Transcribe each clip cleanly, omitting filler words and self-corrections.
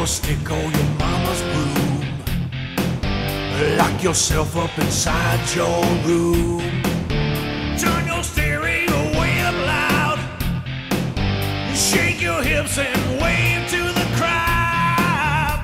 a stick or your mama's broom. Lock yourself up inside your room. Turn your stereo way up loud. Shake your hips and wave to the crowd.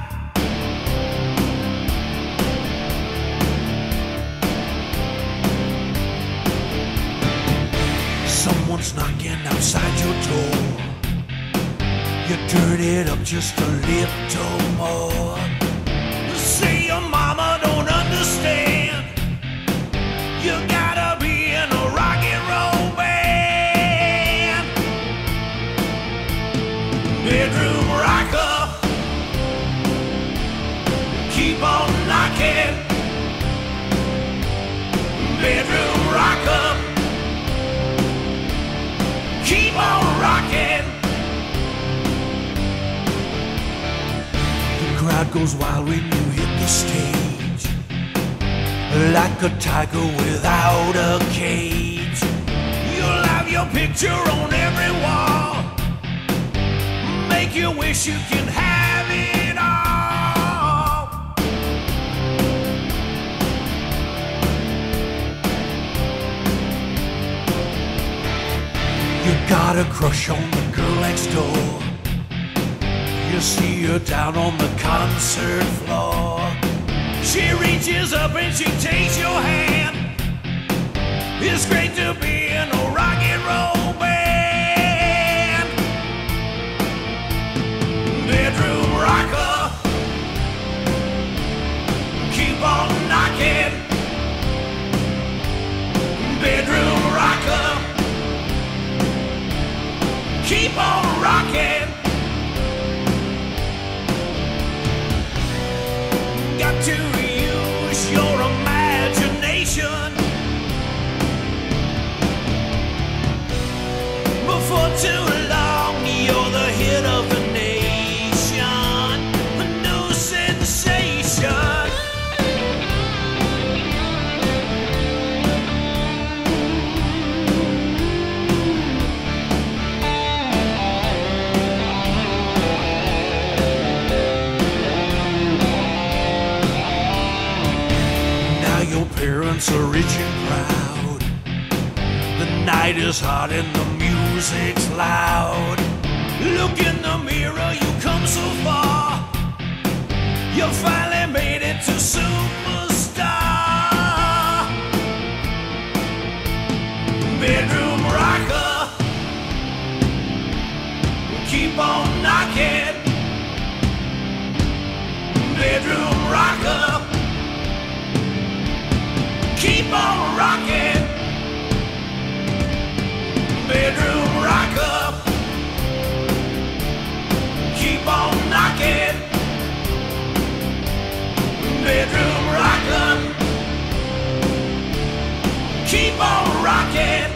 Someone's knocking outside your door. You turn it up just a little more. Say your mama don't understand. You gotta be in a rock and roll band. Bedroom rocker, keep on knocking. Bedroom rocker, keep on rocking. The crowd goes wild when you hit the stage, like a tiger without a cage. You'll have your picture on every wall, make you wish you can have it all. You got a crush on the girl next door. You see her down on the concert floor. She reaches up and she takes your hand. It's great to be in a rock and roll band. Bedroom rocker, keep on knocking. Bedroom rocker, keep on rocking. Got to use your imagination. Before too long, you're the hit of the nation, a new sensation. Your parents are rich and proud. The night is hot and the music's loud. Look in the mirror, you come so far. You finally made it to superstar. Bedroom rocker, keep on knocking. Bedroom rocker, keep on rocking. Bedroom rocker, keep on knocking. Bedroom rocker, keep on rocking.